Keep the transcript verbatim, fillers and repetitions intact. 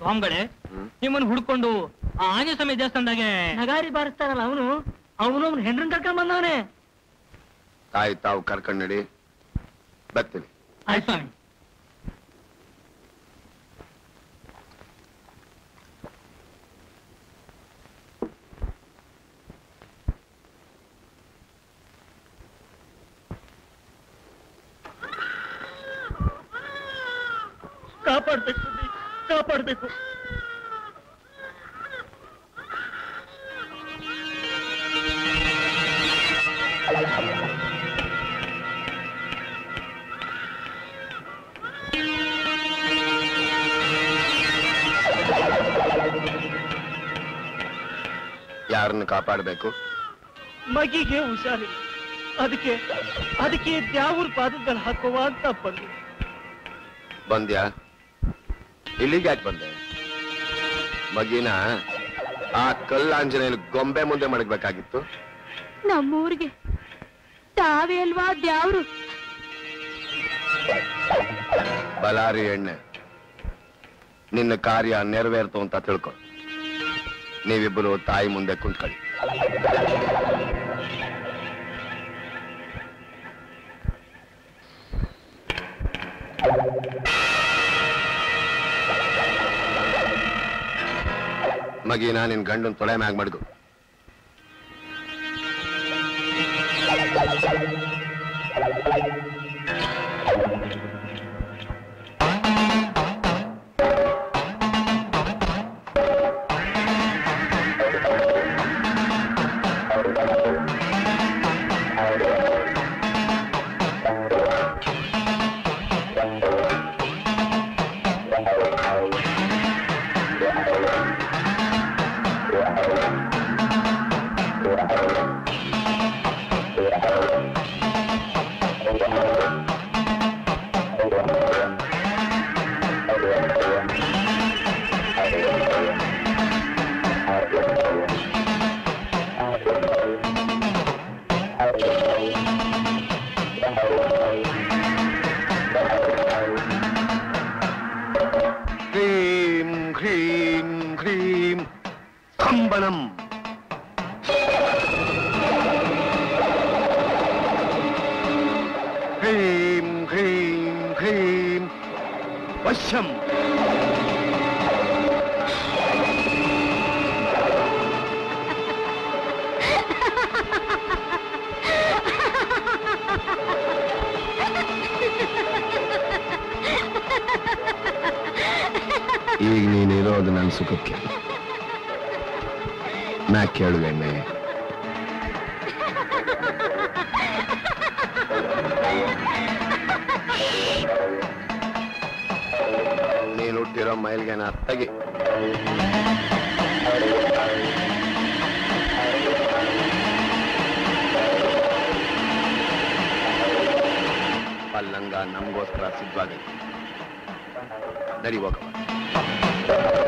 ಸ್ವಾಮಿಗಳೇ ನಿಮ್ಮನ್ನು ಹುಡ್ಕೊಂಡು ಆ ಆಂಜನೇಯ ಸ್ವಾಮಿ ದೇವಸ್ಥಾನದಾಗೆ ನಗಾರಿ ಬಾರಿಸ್ತಾರಲ್ಲ ಅವನು ಅವನು ಅವ್ನು ಹೆಂಡ್ರನ್ ಕರ್ಕೊಂಡ್ ಬಂದವನೇ. ತಾಯಿ ತಾವು ಕರ್ಕೊಂಡ್ ನಡಿ, ಬರ್ತೀನಿ. ಆಯ್ತು ಸ್ವಾಮಿ. ಕಾಪಾಡ್ಬೇಕು ಕಾಪಾಡ್ಬೇಕು. ಯಾರನ್ನು ಕಾಪಾಡಬೇಕು? ಮಗಿಗೆ ಹುಷಾರಿಲ್ಲ, ಅದಕ್ಕೆ ಅದಕ್ಕೆ ದ್ಯಾವ್ರ ಪಾದದಲ್ಲಿ ಹಾಕುವ ಅಂತ ಬಂದು. ಬಂದ್ಯಾ? ಇಲ್ಲಿಗೆ ಯಾಕೆ ಬಂದೆ? ಮಗಿನ ಆ ಕಲ್ಲಾಂಜನೇಯನ ಗೊಂಬೆ ಮುಂದೆ ಮಡಗ್ಬೇಕಾಗಿತ್ತು. ನಮ್ಮೂರಿಗೆ ತಾವೇ ಅಲ್ವಾ ದ್ಯಾವ್ರು? ಬಲಾರಿ ಎಣ್ಣೆ, ನಿನ್ನ ಕಾರ್ಯ ನೆರವೇರ್ತು ಅಂತ ತಿಳ್ಕೊ. ನೀವಿಬ್ಬರು ತಾಯಿ ಮುಂದೆ ಕುಂತ್ಕೊಳ್ಳಿ. ಮಗೀನ ನಿನ್ ಗಂಡನ್ ತೊಳೆ ಮ್ಯಾಗ್ ಮಡ್ಗು. ಈಗ ನೀನಿರೋದು ನನ್ನ ಸುಖಕ್ಕೆ. ನಾ ಕೇಳುವೆಣ್ಣೆ, ನೀನು ಹುಟ್ಟಿರೋ ಮೈಲ್ಗೆ ನಾ ತಗಿ. ಪಲ್ಲಂಗ ನಮಗೋಸ್ಕರ ಸಿದ್ಧವಾಗೈತೆ. ನಡಿ ಹೋಗವ.